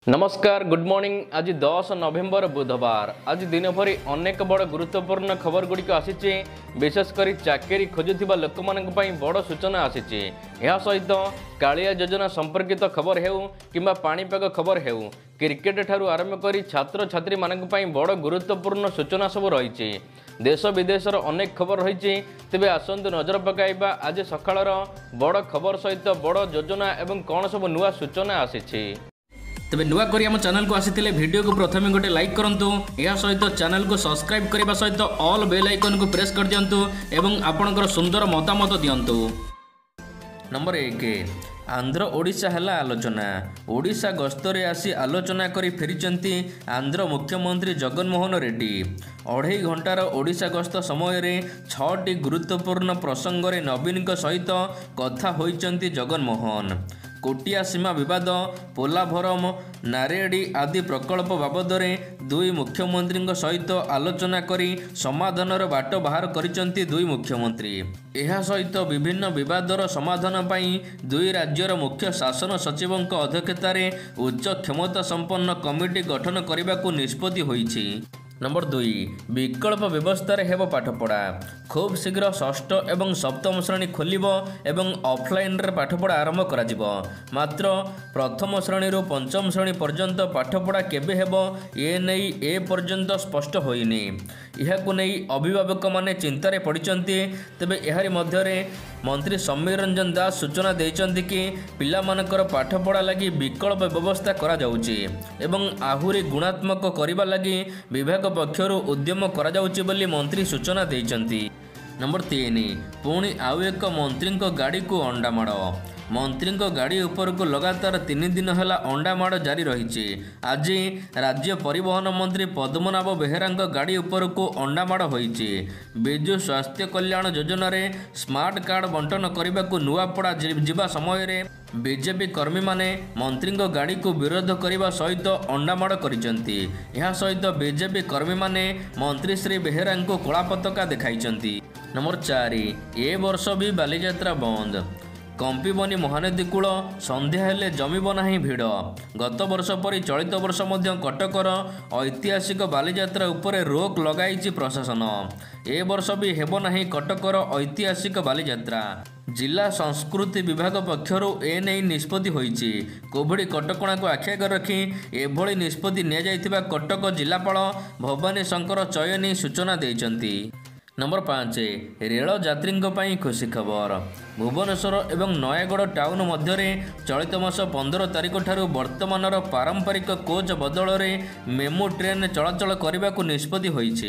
नमस्कार good morning. आज 10 नवेम्बर बुधवार। आज दिन भरी अनेक बड़ गुरुत्वपूर्ण खबर गुड़िक आसी विशेषकर चाकरी खोजुवा लोक बड़ सूचना आसी सहित कालिया योजना संपर्कित खबर हेउ किंबा पाणीपाग खबर हेउ क्रिकेट ठारू आरंभ कर छात्र छात्री मानक बड़ गुरुत्वपूर्ण सूचना सब रही देश विदेशर अनेक खबर रही। तेबे आसंतु नजर पकाइबा आज सकाळर बड़ खबर सहित बड़ योजना एवं कौन सब नुआ सूचना आसी। तेबे नुआ करी आम चैनल को आसीथिले वीडियो को प्रथमे गोटे लाइक करंतु, या सहित चैनल को सब्सक्राइब करबा सहित ऑल बेल आइकन को प्रेस कर दियंतु एवं आपनकर सुंदर मतामत दियंतु। नंबर 1 आंध्र ओडिशा हला आलोचना। ओडिशा गस्तरे आसी आलोचना करी फेरिचंती आंध्र मुख्यमंत्री जगनमोहन रेड्डी। 2.5 घंटार ओडिशा गस्त समय रे 6टी गुरुत्वपूर्ण प्रसंग रे नवीन सहित कथा होइचंती जगनमोहन। कोटिया सीमा विवाद, पोलाभरम, नारेडी आदि प्रकल्प बाबद दुई मुख्यमंत्री सहित आलोचना करी समाधानर बाट बाहर करिसंती दुई मुख्यमंत्री। एहा सहित विभिन्न विवादर समाधान पाई दुई राज्यर मुख्य शासन सचिवों अध्यक्षतार उच्च क्षमता संपन्न कमिटी गठन करने को निष्पत्ति होईछि। नंबर 2 विकल्प व्यवस्था हेब पाठपढ़ा। खूब शीघ्र षष्ठ एवं सप्तम श्रेणी खोलिब एवं ऑफलाइन रे पाठपढ़ा आरंभ करा। मात्र प्रथम श्रेणी रू पंचम श्रेणी पर्यंत पाठपढ़ा केबे हेब ए नहीं ए पर्यंत स्पष्ट होइनी। यहाकु नहीं अभिभावक माने चिंतारे पड़िचंती। तेबे एहारी मध्यरे मंत्री समीर रंजन दास सूचना देइचंती कि पिलामानकर पाठपढ़ा लगी विकल्प व्यवस्था करा जाउची एवं आहुरी गुणात्मक करिबा लगी विभाग पक्षर उद्यम करा जाउची बोली मंत्री सूचना देइचंती। नंबर 3 पुणी आउ एक मंत्री गाड़ी को अंडामाड़। मंत्री गाड़ी उपर को लगातार 3 दिन है अंडामाड़ जारी रही। आज राज्य परिवहन मंत्री पद्मनाभ बेहेरा गाड़ी उपर को अंडामाड़ होईची। विजु स्वास्थ्य कल्याण योजना रे स्मार्ट कार्ड बंटन करने को नुआपड़ा जिबा समय रे बीजेपी कर्मी माने मंत्री गाड़ी को विरोध करने सहित अंडामाड़ करिसेंती। यह सहित बीजेपी कर्मी माने मंत्री श्री बेहेरा को कला पताका देखाइछंती। नंबर 4 ए वर्ष भी बालीजात्रा बंद। कंपीबनी महानदी कूल संध्या हेले जमीब नाही भिड़। गत वर्ष परी चलित वर्ष मध्य कटकर ऐतिहासिक बालीजात्रा उपरे रोक लगाई प्रशासन। ए वर्ष भी हेब नाही कटकर ऐतिहासिक बालीजात्रा। जिला संस्कृति विभाग पक्षर एने निष्पत्ति होईची। कोविड कटकणा को आखि आगे रखी एभली निष्पत्ति निया कटक जिलापाल भवानी शंकर चयनी सूचना देइचंती। नंबर 5 रेल यात्री खुशी खबर। भुवनेश्वर एवं नयागढ़ टाउन मध्य चलित मास 15 तारिख ठारू वर्तमानर पारंपरिक कोच बदल में मेमू ट्रेन चलाचल करने को निष्पत्ति होईछि।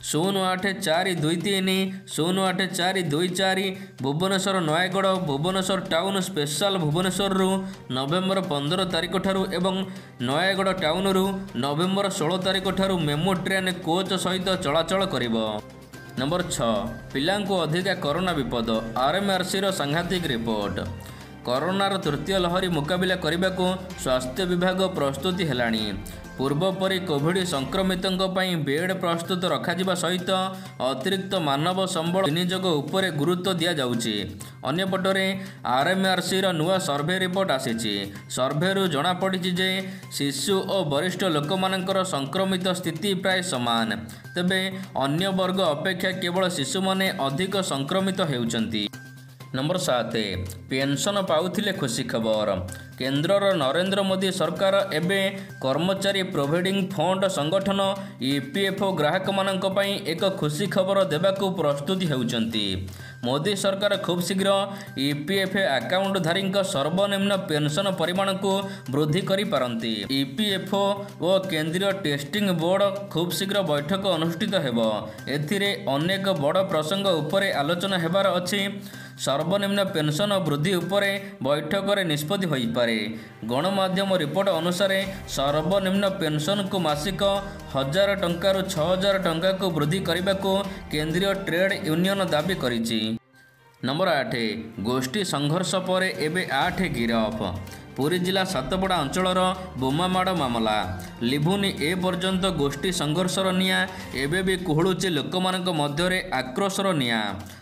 08423 08424 भुवनेश्वर नयागढ़ भुवनेश्वर टाउन स्पेशल भुवनेश्वर रु नवेम्बर 15 तारिख ठारू एवं नयागढ़ टाउन रु नवेम्बर 16 तारिख ठारू मेमू ट्रेन कोच सहित चलाचल करिबो। नंबर 6 पिलांको अधिका कोरोना विपद। आरएमआरसी रो सांघातिक रिपोर्ट। कोरोनार तृतीय लहरी मुकाबिला करने को स्वास्थ्य विभाग प्रस्तुति हेलाणी। पूर्व परी कोविड संक्रमितों बेड प्रस्तुत रखा सहित अतिरिक्त मानव संबल विनियोग उपरे गुरुत्व दि जाउची। अन्यपटरे आरएमआरसी रो नुआ सर्वे रिपोर्ट आसीची। सर्वेरु जना पड़ी जे शिशु और वरिष्ठ लोक मानकर संक्रमित स्थिति प्राय समान। तेबे अन्य वर्ग अपेक्षा केवल शिशु माने अधिक संक्रमित हेउचंती। नंबर 7 पेंशन पाउथिले खुशी खबर। केंद्रर नरेंद्र मोदी सरकार एबे कर्मचारी प्रोविडेंट फंड संगठन ईपीएफओ ग्राहक मानक पई एक खुशी खबर देबाकू प्रस्तुति हेउचंती। मोदी सरकार खूब शीघ्र ईपीएफ अकाउंट धारी सर्वनिम्न पेंशन परिमाण को वृद्धि करि पारंती। ईपीएफओ और केंद्रीय टेस्टिंग बोर्ड खूब शीघ्र बैठक अनुष्ठित हेबो। एथिरे अनेक बड़ प्रसंग उपरे आलोचना हेबार अछि। सर्वनिम्न पेंशन वृद्धि उपरे बैठक रे निष्पत्ति होई पारे। गणमाध्यम रिपोर्ट अनुसार सर्वनिम्न पेंशन को मासिक 1000 टंका रु 6000 टंका को वृद्धि करने को केंद्रीय ट्रेड यूनियन दाबी करिछि। नंबर 8 गोष्ठी संघर्ष पर एबे 8 गिरफ। पुरी जिला सातपड़ा अंचलर बोमामाड़ मामला लिभुनी ए पर्यंत गोष्ठी संघर्षर निया एबे भी कुहुलुची लोकमानक मध्यरे आक्रोशर निया।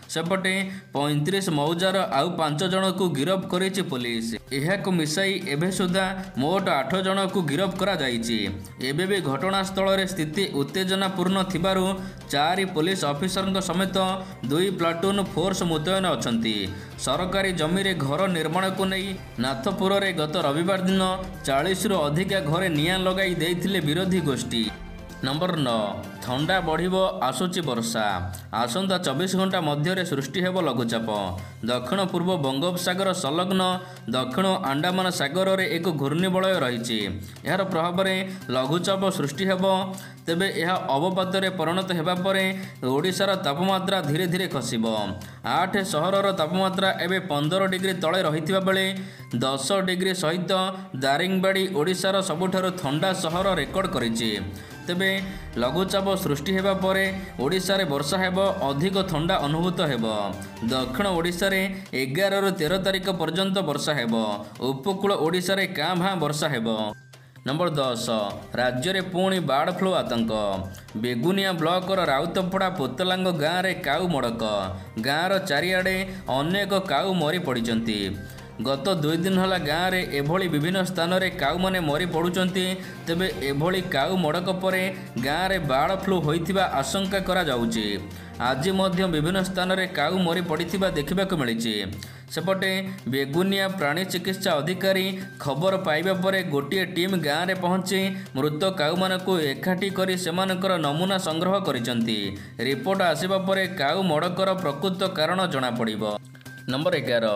सेपटे 35 मौजार आउ 5 जन को गिरफ करिछि पुलिस। एहाको मिसाई एबे सुधा मोट 8 जन को गिरफ करा जाइछि। एबे भी घटनास्थल रे स्थिति उत्तेजनापूर्ण थिबारु 4 पुलिस ऑफिसर समेत 2 प्लाटून फोर्स मुतयन अछंती। सरकारी जमी रे घर निर्माण को नहीं नाथपुर रे गत रविवार दिन 40 रु अधिका घरे नियां लगाई देइथिले विरोधी गोष्ठी। नंबर 9 थंडा बढ़िबो आसुची वर्षा। आसंता 24 घंटा मध्य सृष्टि हेबो लघुचाप। दक्षिण पूर्व बंगोपसागर संलग्न दक्षिण अंडमान सागर रे एक घूर्णिबलय रहिछि। यार प्रभाव में लघुचाप सृष्टि हेबो। तेबे यह अवपात रे परिणत हेबा परे ओडिशार तापमात्रा धीरे धीरे खसिबो। 8 सहरर तापमात्रा एबे 15 डिग्री तले रहिथिबा बेले 10 डिग्री सहित दारिंगबाड़ी ओडिशार सबुठारु ठंडा सहर रेकर्ड करिछि। तेबे लघुचाप सृष्टि हेबा परे ओडिशा रे वर्षा हेबो, अधिक ठंडा अनुभूत हेबो। दक्षिण ओडिशा रे 11 रु 13 तारिख पर्यंत वर्षा हेबो। उपकूल ओडिशा रे कां भां वर्षा हेबो। नंबर 10 राज्य रे पुणी बार्ड फ्लू आतंक। बेगुनिया ब्लॉक राउतपड़ा पोतलांग गाँव रे काऊ मड़क। गाँवर चारिआडे अनेक काऊ मरी पड़िचंती। गत 2 दिन हला गाँव रे एभली विभिन्न स्थान रे काऊ माने मरी पड़ुचंती। तेबे एभली काऊ मड़क परे गाँव रे बार्ड फ्लू होइथिबा आशंका करा जाउची। आज मध्य विभिन्न स्थान रे काऊ मरी पड़िथिबा देखिबाकु मिलिछि। सेपटे बेगुनिया प्राणी चिकित्सा अधिकारी खबर पाइबा परे गोटिए टीम गाँव रे पहुंची मृत काऊ मानकु एकाठी करी सेमानकर नमूना संग्रह करिसंती। रिपोर्ट आसिबा परे काऊ मड़कर प्रकृत कारण जଣା पड़िबो। नंबर 11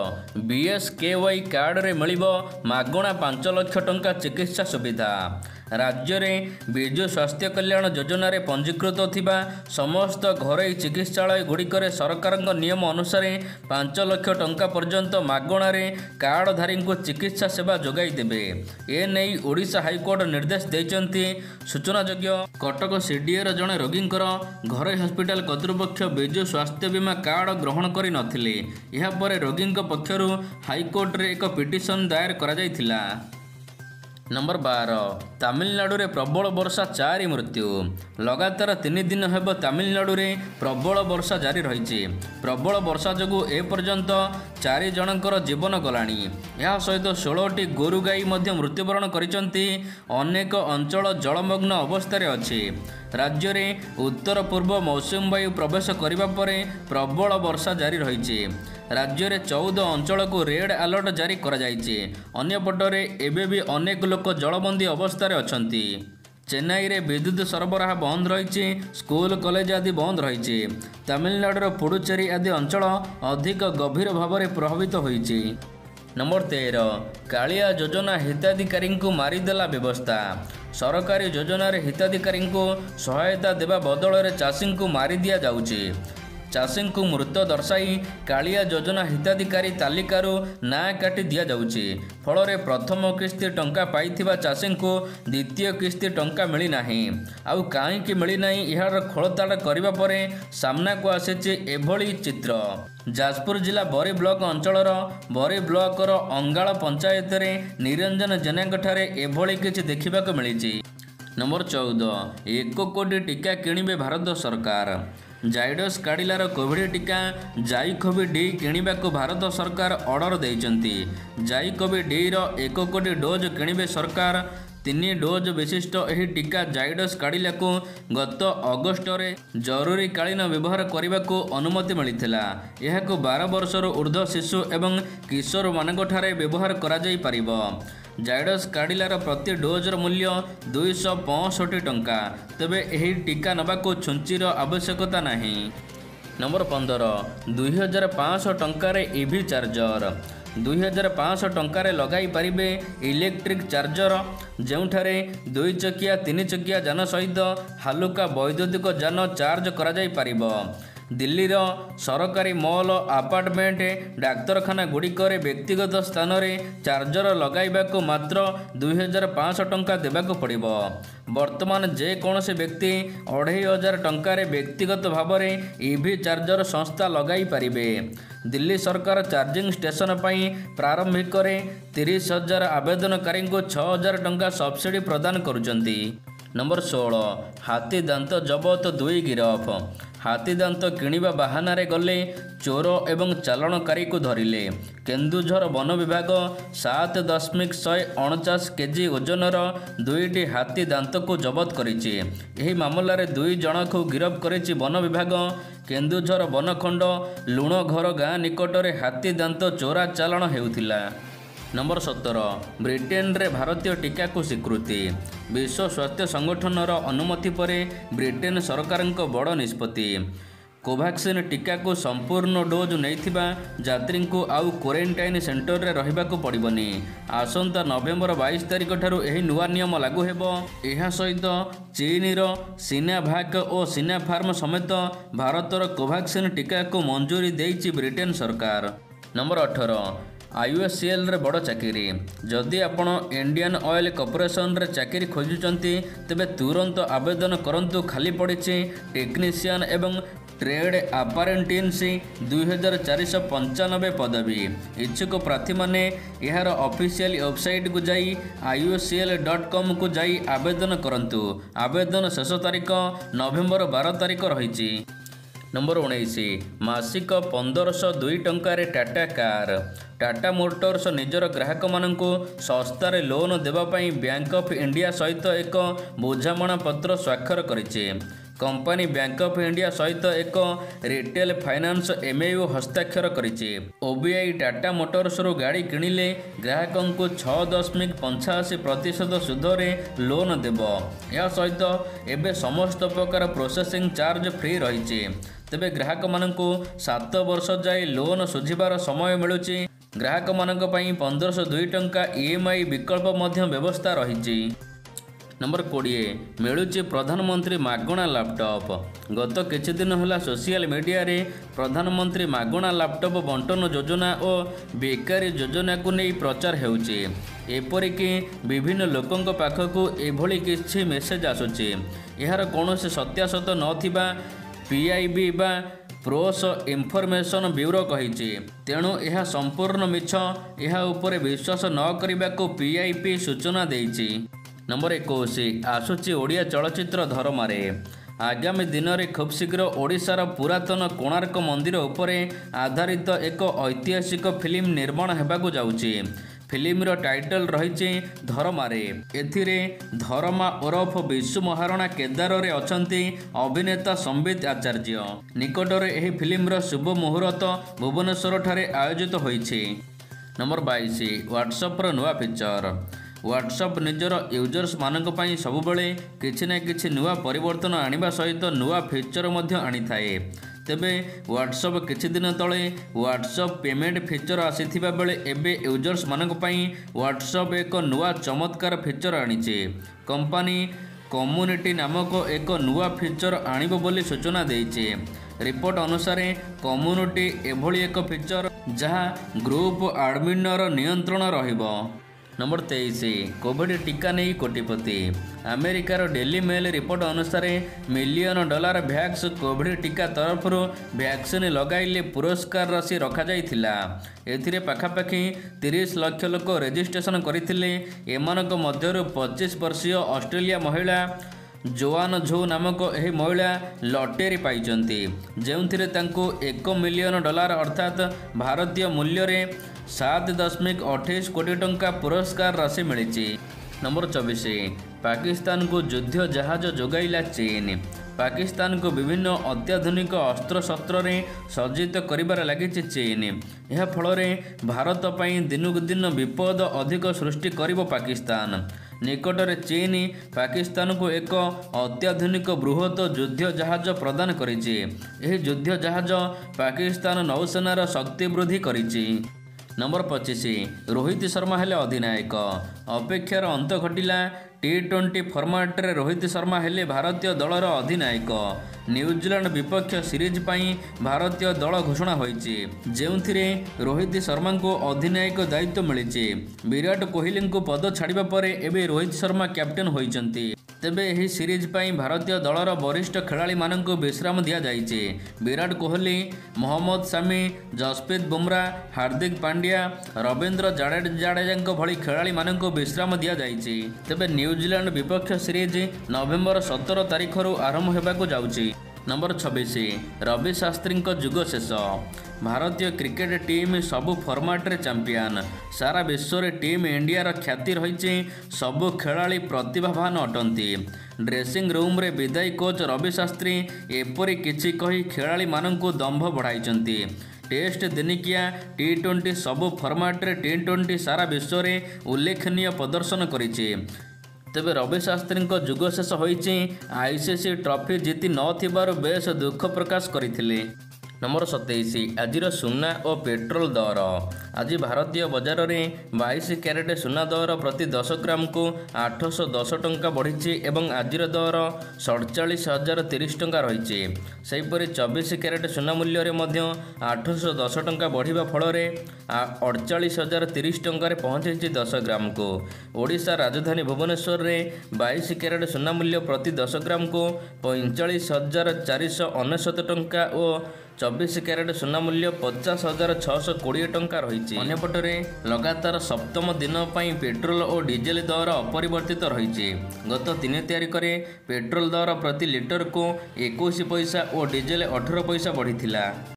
BSKY कार्ड रे मिलिबो मागणा 5 लाख टंका चिकित्सा सुविधा। राज्य में विजु स्वास्थ्य कल्याण योजना रे पंजीकृत थिबा समस्त घरोई चिकित्सालय गुड़िकर सरकार नियम अनुसार 5 लाख टंका पर्यंत मागणा रे कार्डधारी को चिकित्सा सेवा जोगाई देबे। ए नहीं ओडिशा हाईकोर्ट निर्देश देइचंती। सूचनायोग्य कटक सीडीए जड़े रोगी घरोई हस्पिटाल कर्तृपक्ष विजु स्वास्थ्य बीमा कार्ड ग्रहण करि नथिले। एहा परे रोगी पक्षरु हाईकोर्ट रे एक पिटिशन दायर करा जायथिला। नंबर 12 तमिलनाडु रे प्रबल वर्षा 4 मृत्यु। लगातार 3 दिन हेब तमिलनाडु रे प्रबल वर्षा जारी रही। प्रबल वर्षा जोगु ए पर्यंत 4 जनकर जीवन गलानी। यह सहित 16टी गोरु गाई मृत्युवरण करिसंती। अनेक अंचल जलमग्न अवस्था अच्छी। राज्य में उत्तर पूर्व मौसुमी वायु प्रवेश करने पर प्रबल वर्षा जारी रही। राज्य में 14 अंचल को रेड अलर्ट जारी करा जायछि। अन्य पटरे एबे भी अनेक लोक जलबंदी अवस्था अछंती। चेन्नई रे विद्युत सरबराह बंद रही। स्कूल कॉलेज आदि बंद रही। तमिलनाडुर पुडुचेरी आदि अंचल अधिक गभीर भाव में प्रभावित होइछि। नंबर 13 कालिया योजना हिताधिकारी को मारिदेला व्यवस्था। सरकारी योजना रे हिताधिकारी को सहायता देवा बदल में चाषी को मारी दिया जाउछि। चाषी को मृत दर्शाई कालिया योजना हिताधिकारी तालिकारु ना काटी दिया जाउछि। फल प्रथम किस्ती टंका पाइथिबा चाषी को द्वितीय किस्ती टंका मिली नाही। आउ काईकि मिली नाही यार खोलताड़ करबा परे सामना को आसेछि एभली चित्र। जाजपुर जिला बरी ब्लॉक अंचलर बरी ब्लॉकर अंगाल पंचायत रे निरंजन जेनाठारे एभली किछि देखिबाक मिलिछि। नंबर 14 1 कोटी टीका किणिबे भारत सरकार। जाइडस काडिलार कोविड टीका जाइकोविड डी किणिबा को भारत सरकार ऑर्डर देइचंती। जाइकोविड डी रो 1 कोटी डोज किणिबे सरकार। 3 डोज विशिष्ट यह टीका जाइडस काडिला को गत अगस्ट रे जरूरी कालीन व्यवहार करने को अनुमति मिलता। यह 12 वर्षर ऊर्ध्व शिशु एवं किशोर मानक ठारे व्यवहार करा जाई परिबो। जाइडस काडिलार प्रति डोजर मूल्य 265 टंका। तेबे यही टीका नबा को छुंचीर आवश्यकता नहीं। नंबर 15 2500 टंका रे ईवी चार्जर। 2500 टंका लगाई पारिबे इलेक्ट्रिक चार्जर जोठारे 2 चकिया 3 चकिया जान सहित हालुका वैद्युतिक जान चार्ज करा जाई पारिबो। दिल्लीर सरकारी मॉल अपार्टमेंट डाक्तरखाना गुड़िकर व्यक्तिगत स्थान में चार्जर लगाइबाको मात्र 2500 टंका देबाको पड़िबो। वर्तमान जेकोसी व्यक्ति 2500 टंका व्यक्तिगत भाव में ईवी चार्जर संस्था लगाई पारिबे। दिल्ली सरकार चार्जिंग स्टेशन पर प्रारंभिक 30,000 आवेदनकारी को 6,000 टंका सब्सिडी प्रदान करुचंती। नंबर 16 हाथी दांत जबत 2 गिरफ। हाथी दांत किणिबा बाहानारे गले चोर एवं चालाणकारी को धरिले। केन्दुझर वन विभाग 7.149 केजी ओजनर 2टी हाथी दांत को जबत करिछि। एही मामलारे 2 जण को गिरफ करिछि वन विभाग। केन्दुझर बनखंड लुणघर गाँ निकटरे हाथी दांत चोरा चालाण हेउथिला। नंबर 17 ब्रिटेन रे भारतीय टीका को स्वीकृति। विश्व स्वास्थ्य संगठनर अनुमति पर ब्रिटेन सरकार बड़ निष्पत्ति। कोवैक्सीन टीका को संपूर्ण डोज नैथिबा यात्री को आउ क्वारंटाइन सेंटर रे रहिबाकु पड़िबनी। आसंता नवेम्बर 22 तारिख ठारू एही नुआ नियम लागू हेबो। एहा सहित चीनर सिनाभाक और सिनाफार्म समेत भारतर कोवैक्सीन टीका को मंजूरी देइछि ब्रिटेन सरकार। नंबर 18 IOCL रे बड़ चाकरी। जदि आपण इंडियन ऑयल कॉर्पोरेशन रे चाकरी खोजुचंती तेबे तुरंत आवेदन करंतु। खाली पड़िछि टेक्नीशियन एवं ट्रेड अपारेंटिन्सी 2495 पदवी। इच्छुक प्रार्थी माने यार ऑफिशियल वेबसाइट को जाई iocl.com को जाई आवेदन करंतु। आवेदन शेष तारीख नवेम्बर 12 तारिख रही। नंबर 19 मासिक 1502 टंकार टाटा कार। टाटा मोटर्स निजर ग्राहक मानक सस्तार लोन देवाई बैंक ऑफ इंडिया सहित एक बुझामणा पत्र स्वाक्षर करिछि। कंपनी बैंक ऑफ इंडिया सहित एक रिटेल फाइनेंस MOU हस्ताक्षर करिछि। OBI टाटा मोटर्स रो गाड़ी किणिले ग्राहकों को 6.85% सुधरे लोन देव। या सहित एबे समस्त प्रकार प्रोसेसिंग चार्ज फ्री रही। तेबे ग्राहक मानक 7 वर्ष जाए लोन सुझिबार समय मिलुछि। ग्राहक मानक पई 1502 टंका EMI विकल्प मध्य व्यवस्था रही। नंबर 20 मिलुछि प्रधानमंत्री मागणा लैपटॉप। गत किछि दिन होला सोशल मीडिया रे प्रधानमंत्री मागणा लैपटॉप बंटन योजना और बेकारी योजना को नहीं प्रचार हेउछि। एपरिक विभिन्न लोकों पाखकु एभली किछि मेसेज आसुछि। यार कौनसी सत्यासत नथिबा PIB बा प्रोस इनफॉरमेशन ब्यूरो कहिछि। तेणु यह संपूर्ण मिछ। यह उपरे विश्वास न करने को PIP सूचना देइछि। नंबर 21 आसुछि ओडिया चलचित्र धर्मारे। आगामी दिन में खूब शीघ्र ओडिशार पुरातन कोणार्क मंदिर उपरे आधारित एक ऐतिहासिक फिल्म निर्माण हेबाकु जाउछि। फिल्मर टाइटल रही धर्मारे। एथिरे धर्मा ओरफ विश्व महाराणा केदार रे अछंती अभिनेता संबित आचार्य। निकटरे एही फिल्मर शुभ मुहूर्त भुवनेश्वर ठारे आयोजित होइछि। नंबर 22 व्हाट्सएप रो नुआ फीचर। व्हाट्सएप निजर यूजर्स मानक पई सबुबले किछि ना किछि नुआ परिवर्तन आनिबा सहित नुआ फीचर मध्य आनी थाए। तेबे व्हाट्सएप किछि दिन तले व्हाट्सएप पेमेंट फीचर आसीथिबा बेले एबे यूजर्स मानक पई व्हाट्सएप एक नुआ चमत्कार फीचर आनिछि। कंपनी कम्युनिटी नामक एक नुआ फीचर आनिबो बोली सूचना देइछि। रिपोर्ट अनुसार कम्युनिटी एभली एक फीचर जहां ग्रुप एडमिनर नियंत्रण रहिबो। नंबर 23 कोविड टीका नहीं कोटिपति। अमेरिकार डेली मेल रिपोर्ट अनुसार $1 मिलियन भैक्स कोविड टीका तरफ वैक्सीन लगाइले पुरस्कार राशि रखा जाइथिला। एथिरे पाखापाखि 30 लाख लोक रेजिस्ट्रेशन करथिले। एमानक मध्यरु 25 वर्षीय ऑस्ट्रेलिया महिला जोआन झो नामक एही महिला लटेरी पाइचंती। जेउथिरे तांको $1 मिलियन अर्थात भारतीय मूल्य रे 7.28 कोटी टंका पुरस्कार राशि मिली। नंबर 24 पाकिस्तान को युद्ध जहाज जोगाइला चीन। पाकिस्तान को विभिन्न अत्याधुनिक अस्त्र शस्त्र रे सज्जित करिबार लागिछि चीन। यह फल भारत पई दिनकु दिन विपद अधिक सृष्टि करिबो पाकिस्तान। निकटरे चीन पाकिस्तान को एक अत्याधुनिक बृहत युद्ध जहाज प्रदान करिछि। एही युद्ध जहाज पाकिस्तान नौसेनार शक्ति वृद्धि करिछि। नंबर 25 रोहित शर्मा हेले अधिनायक। अपेक्षार अंत घटिला। T20 फॉर्मेट रे रोहित शर्मा हेले भारतीय दलर अधिनायक। न्यूजीलैंड विपक्ष सीरीज पई भारतीय दल घोषणा होईछि, जेउथिरे रोहित शर्मा को अधिनायक दायित्व मिलिछि। विराट कोहली को पद छाड़िबा परे एबे रोहित शर्मा कैप्टेन होईचंती। तेबे एही सीरीज पई भारतीय दलर वरिष्ठ खेलाड़ी मानक विश्राम दिया जाइछि। विराट कोहली, मोहम्मद शमी, जसप्रीत बुमराह, हार्दिक पांड्या, रविंद्र जाडेजा भली खेलाड़ी मानक विश्राम दिया जाइछि। तेबे न्यूजीलैंड विपक्ष सीरीज नवेम्बर 17 तारिखରୁ आरंभ ହେବାକୁ ଯାଉଛି। नंबर 26 रवि शास्त्री जुग शेष। भारतीय क्रिकेट टीम सबु फॉर्मेट चैंपियन। सारा विश्व में टीम इंडिया ख्याति रही सबु खेलाड़ी प्रतिभावान अटंती। ड्रेसिंग रूम रे विदायी कोच रवि शास्त्री एपरी किछि कही खेलाड़ी मानंकु दंभ बढ़ाई। टेस्ट दिनिकिया T20 सबु फॉर्मेट T20 सारा विश्व में उल्लेखनीय प्रदर्शन करिछि। तेबे रवि शास्त्री जुग शेष होइछि। ICC ट्रॉफी जीति नथिबारु बेस दुख प्रकाश करथिले। नंबर 27 आजिर सुना और पेट्रोल दर। आज भारतीय बजार में 22 क्यारेट सुना दर प्रति 10 ग्राम को 810 टंका बढ़ी एवं आजिर दर 47,030 टंका रही। सेहीपरि 24 क्यारेट सुना मूल्य रे मध्य 810 टंका बढ़िबा फल 48,030 टंका पहुंची 10 ग्राम को। ओडिशा राजधानी भुवनेश्वर में 22 क्यारेट सुना मूल्य प्रति 10 ग्राम को 45,499 टंका और 24 क्यारेट सुना मूल्य 50,620 टंका रही। अन्यपटे लगातार सप्तम दिन पर पेट्रोल और डीजेल दर अपरिवर्तित रही। गत 3 तारिख में पेट्रोल दर प्रति लिटर को 21 पैसा और डीजेल 18 पैसा बढ़ी।